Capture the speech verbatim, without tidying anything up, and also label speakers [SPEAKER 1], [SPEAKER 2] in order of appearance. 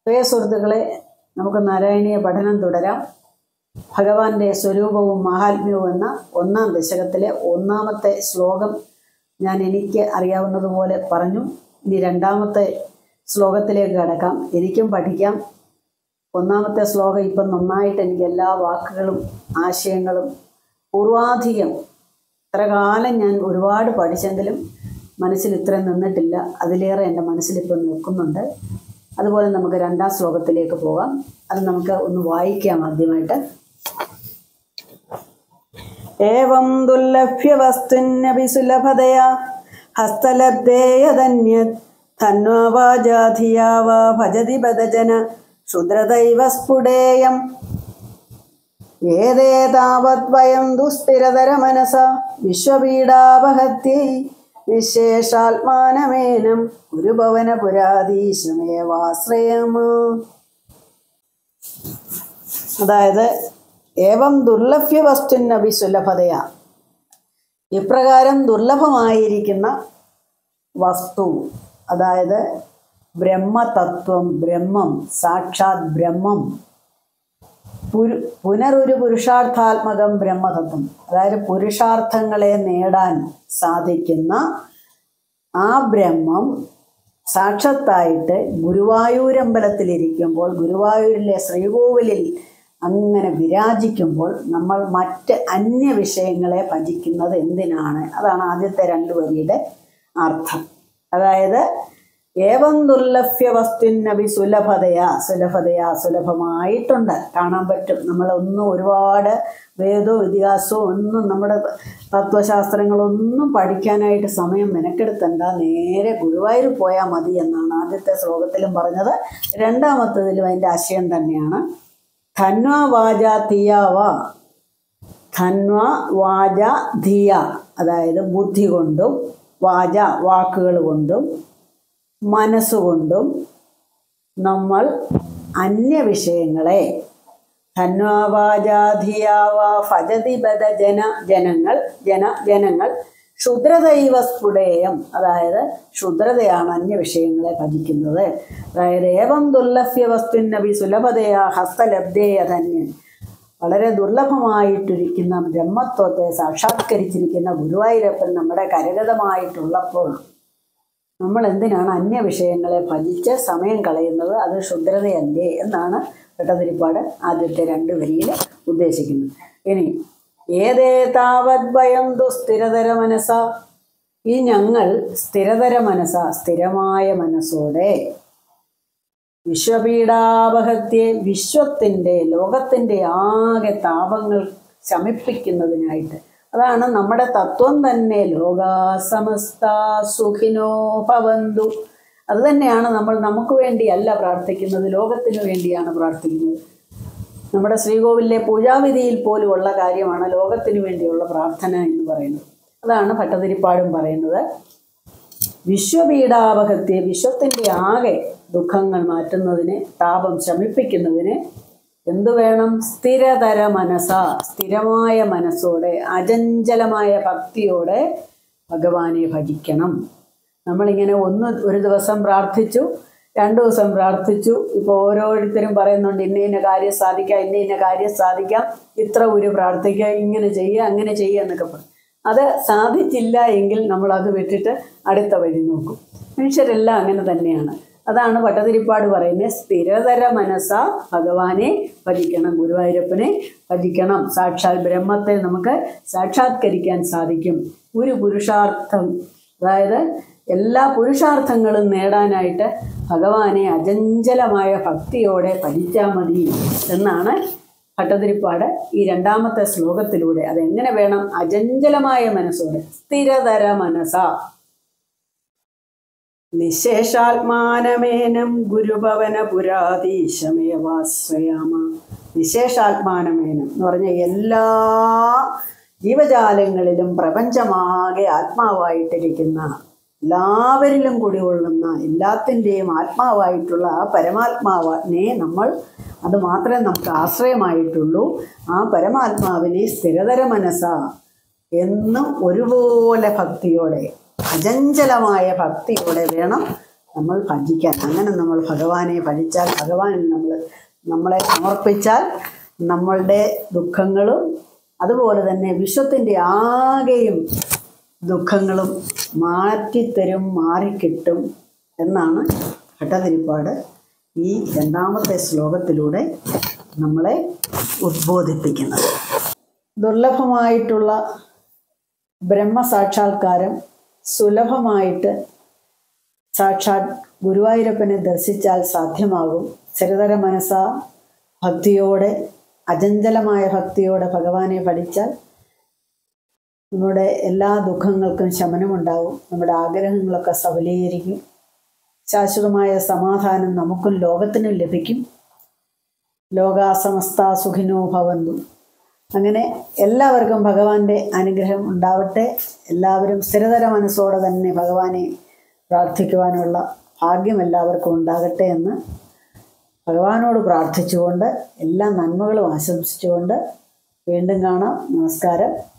[SPEAKER 1] പ്രിയ സുഹൃത്തുക്കളെ, നമുക്ക് നാരായണീയ പഠനം തുടരാം. ഭഗവാന്റെ സ്വരൂപവും മഹാത്മ്യവും എന്ന ഒന്നാം ദശകത്തിലെ ഒന്നാമത്തെ ശ്ലോകം ഞാൻ എനിക്ക് അറിയാവുന്നതുപോലെ പറഞ്ഞു. ഇനി രണ്ടാമത്തെ ശ്ലോകത്തിലേക്ക് കടക്കാം. എനിക്കും പഠിക്കാം. ഒന്നാമത്തെ ശ്ലോകം ഇപ്പം നന്നായിട്ട് എനിക്ക് എല്ലാ വാക്കുകളും ആശയങ്ങളും പൂർവാധികം ഇത്ര കാലം ഞാൻ ഒരുപാട് പഠിച്ചെങ്കിലും മനസ്സിൽ ഇത്രയും നിന്നിട്ടില്ല. അതിലേറെ എൻ്റെ മനസ്സിലിപ്പം നിൽക്കുന്നുണ്ട്. അതുപോലെ നമുക്ക് രണ്ടാം ശ്ലോകത്തിലേക്ക് പോകാം. അത് നമുക്ക് ഒന്ന് വായിക്കാം. ആദ്യമായിട്ട് ഏവം ദുർലഭ്യവസ്തുന്യപി സുലഭതയാ ഹസ്തലബ്ധേയധന്യത് ധന്വാവാജാധിയാ വാ ഭജതി ബദജന ക്ഷുദ്രദൈവ സ്ഫുടേയം ഏതേ താവദ്വയം ദുസ്ഥിരതര മനസ വിശ്വപീഡാപഹത്യൈ നിശേഷാത്മാനമേനം ഗുരുഭവന പുരാധീശമേവാശ്രയമ. അതായത് ഏവം ദുർലഭ്യ വസ്തുനപി സുലഭതയ, ഇപ്രകാരം ദുർലഭമായിരിക്കുന്ന വസ്തു, അതായത് ബ്രഹ്മതത്വം, ബ്രഹ്മം, സാക്ഷാത് ബ്രഹ്മം, പുരു പുനരൊരു പുരുഷാർത്ഥാത്മകം ബ്രഹ്മതത്വം, അതായത് പുരുഷാർത്ഥങ്ങളെ നേടാൻ സാധിക്കുന്ന ആ ബ്രഹ്മം സാക്ഷാത്തായിട്ട് ഗുരുവായൂരമ്പലത്തിലിരിക്കുമ്പോൾ, ഗുരുവായൂരിലെ ശ്രീകോവിലിൽ അങ്ങനെ വിരാജിക്കുമ്പോൾ നമ്മൾ മറ്റ് അന്യ വിഷയങ്ങളെ ഭജിക്കുന്നത് എന്തിനാണ്? അതാണ് ആദ്യത്തെ രണ്ട് വരിയുടെ അർത്ഥം. അതായത് ഏവം ദുർലഭ്യ വസ്തുനപി സുലഭതയാ, സുലഭതയാ സുലഭമായിട്ടുണ്ട്, കാണാൻ പറ്റും. നമ്മളൊന്നും ഒരുപാട് വേദവും ഇതിഹാസവും ഒന്നും നമ്മുടെ തത്വശാസ്ത്രങ്ങളൊന്നും പഠിക്കാനായിട്ട് സമയം മെനക്കെടുത്തണ്ട, നേരെ ഗുരുവായൂർ പോയാൽ മതി എന്നാണ് ആദ്യത്തെ ശ്ലോകത്തിലും പറഞ്ഞത്. രണ്ടാമത്തതിലും അതിൻ്റെ ആശയം തന്നെയാണ്. ധന്വാ വാച ധിയാവ, ധന്വാ വാച ധിയ, അതായത് ബുദ്ധി കൊണ്ടും, വാച വാക്കുകൾ കൊണ്ടും, മനസ്സുകൊണ്ടും നമ്മൾ അന്യവിഷയങ്ങളെ, ധന്വാവാചാധിയാവ ഭജതി ബദ ജന ജനങ്ങൾ ജന ജനങ്ങൾ ക്ഷുദ്രദൈവ സ്ഫുടേയം, അതായത് ക്ഷുദ്രതയാണ് അന്യവിഷയങ്ങളെ ഭജിക്കുന്നത്. അതായത് ഏവം ദുർലഭ്യ വസ്തുനപി സുലഭതയാ ഹസ്തലബ്ധേയ ധന്യൻ, വളരെ ദുർലഭമായിട്ടിരിക്കുന്ന ബ്രഹ്മത്വത്തെ സാക്ഷാത്കരിച്ചിരിക്കുന്ന ഗുരുവായൂരപ്പൻ നമ്മുടെ കരഗതമായിട്ടുള്ളപ്പോൾ നമ്മൾ എന്തിനാണ് അന്യവിഷയങ്ങളെ ഭജിച്ച് സമയം കളയുന്നത്? അത് ക്ഷുദ്രതയല്ലേ എന്നാണ് ഭട്ടതിരിപ്പാട് ആദ്യത്തെ രണ്ട് വരിയിൽ ഉദ്ദേശിക്കുന്നത്. ഇനി ഏതേ താവദ്വയം ദുസ്ഥിരതര മനസ്സ, ഈ ഞങ്ങൾ സ്ഥിരതര മനസ്സ, സ്ഥിരമായ മനസ്സോടെ വിശ്വപീഡാപഹത്യെ, വിശ്വത്തിൻ്റെ ലോകത്തിൻ്റെ ആകെ താപങ്ങൾ ശമിപ്പിക്കുന്നതിനായിട്ട്, അതാണ് നമ്മുടെ തത്വം തന്നെ. ലോകാ സമസ്ത സുഖിനോ ഭവന്തു, അത് തന്നെയാണ് നമ്മൾ നമുക്ക് വേണ്ടിയല്ല പ്രാർത്ഥിക്കുന്നത്, ലോകത്തിന് വേണ്ടിയാണ് പ്രാർത്ഥിക്കുന്നത്. നമ്മുടെ ശ്രീകോവിലിലെ പൂജാവിധിയിൽ പോലും ഉള്ള കാര്യമാണ് ലോകത്തിന് വേണ്ടിയുള്ള പ്രാർത്ഥന എന്ന് പറയുന്നത്. അതാണ് ഭട്ടതിരിപ്പാടും പറയുന്നത്. വിശ്വപീഡാപഹത്യെ, വിശ്വത്തിൻ്റെ ആകെ ദുഃഖങ്ങൾ മാറ്റുന്നതിന്, താപം ശമിപ്പിക്കുന്നതിന് എന്തു വേണം? സ്ഥിരതര മനസ്സ, സ്ഥിരമായ മനസ്സോടെ, അചഞ്ചലമായ ഭക്തിയോടെ ഭഗവാനെ ഭജിക്കണം. നമ്മളിങ്ങനെ ഒന്ന് ഒരു ദിവസം പ്രാർത്ഥിച്ചു, രണ്ടു ദിവസം പ്രാർത്ഥിച്ചു, ഇപ്പോൾ ഓരോരുത്തരും പറയുന്നുണ്ട് ഇന്ന ഇന്ന കാര്യം സാധിക്കാം, ഇന്ന ഇന്ന കാര്യം സാധിക്കാം, ഇത്ര ഒരു പ്രാർത്ഥിക്കുക, ഇങ്ങനെ ചെയ്യുക, അങ്ങനെ ചെയ്യുക എന്നൊക്കെ പറയും. അത് സാധിച്ചില്ല എങ്കിൽ നമ്മളത് വിട്ടിട്ട് അടുത്ത വഴി നോക്കും. മനുഷ്യരെല്ലാം അങ്ങനെ തന്നെയാണ്. അതാണ് ഭട്ടതിരിപ്പാട് പറയുന്നത്. സ്ഥിരതര മനസ്സ ഭഗവാനെ ഭജിക്കണം, ഗുരുവായൂരപ്പനെ ഭജിക്കണം. സാക്ഷാത് ബ്രഹ്മത്തെ നമുക്ക് സാക്ഷാത്കരിക്കാൻ സാധിക്കും. ഒരു പുരുഷാർത്ഥം, അതായത് എല്ലാ പുരുഷാർത്ഥങ്ങളും നേടാനായിട്ട് ഭഗവാനെ അചഞ്ചലമായ ഭക്തിയോടെ ഭജിച്ചാൽ മതി എന്നാണ് ഭട്ടതിരിപ്പാട് ഈ രണ്ടാമത്തെ ശ്ലോകത്തിലൂടെ. അതെങ്ങനെ വേണം? അചഞ്ചലമായ മനസ്സോടെ, സ്ഥിരതര മനസ്സ നിശേഷാത്മാനമേനം ഗുരുഭവന പുരാധീശമേവാശ്രയാമ. നിശേഷാത്മാനമേനം എന്ന് പറഞ്ഞാൽ എല്ലാ ജീവജാലങ്ങളിലും പ്രപഞ്ചമാകെ ആത്മാവായിട്ടിരിക്കുന്ന, എല്ലാവരിലും കുടികൊള്ളുന്ന, എല്ലാത്തിൻ്റെയും ആത്മാവായിട്ടുള്ള ആ പരമാത്മാവിനെ നമ്മൾ, അത് മാത്രമേ നമുക്ക് ആശ്രയമായിട്ടുള്ളൂ. ആ പരമാത്മാവിനെ സ്ഥിരതര മനസ്സ എന്നും ഒരുപോലെ ഭക്തിയോടെ, അചഞ്ചലമായ ഭക്തിയോടെ വേണം നമ്മൾ ഭജിക്കാൻ. അങ്ങനെ നമ്മൾ ഭഗവാനെ ഭജിച്ചാൽ, ഭഗവാനിൽ നമ്മൾ നമ്മളെ സമർപ്പിച്ചാൽ നമ്മളുടെ ദുഃഖങ്ങളും അതുപോലെ തന്നെ വിശ്വത്തിൻ്റെ ആകെയും ദുഃഖങ്ങളും മാറ്റിത്തരും, മാറിക്കിട്ടും എന്നാണ് ഭട്ടതിരിപ്പാട് ഈ രണ്ടാമത്തെ ശ്ലോകത്തിലൂടെ നമ്മളെ ഉദ്ബോധിപ്പിക്കുന്നത്. ദുർലഭമായിട്ടുള്ള ബ്രഹ്മസാക്ഷാത്കാരം സുലഭമായിട്ട് സാക്ഷാത് ഗുരുവായൂരപ്പനെ ദർശിച്ചാൽ സാധ്യമാകും. സ്ഥിരതര മനസ്സ ഭക്തിയോടെ, അചഞ്ചലമായ ഭക്തിയോടെ ഭഗവാനെ പഠിച്ചാൽ നമ്മുടെ എല്ലാ ദുഃഖങ്ങൾക്കും ശമനമുണ്ടാകും. നമ്മുടെ ആഗ്രഹങ്ങളൊക്കെ സഫലീകരിക്കും. ശാശ്വതമായ സമാധാനം നമുക്കും ലോകത്തിനും ലഭിക്കും. ലോകാ സമസ്ത സുഖിനോ ഭവന്തു. അങ്ങനെ എല്ലാവർക്കും ഭഗവാന്റെ അനുഗ്രഹം ഉണ്ടാവട്ടെ. എല്ലാവരും സ്ഥിരതര മനസ്സോടെ തന്നെ ഭഗവാനെ പ്രാർത്ഥിക്കുവാനുള്ള ഭാഗ്യം എല്ലാവർക്കും ഉണ്ടാകട്ടെ എന്ന് ഭഗവാനോട് പ്രാർത്ഥിച്ചുകൊണ്ട് എല്ലാ നന്മകളും ആശംസിച്ചുകൊണ്ട് വീണ്ടും കാണാം. നമസ്കാരം.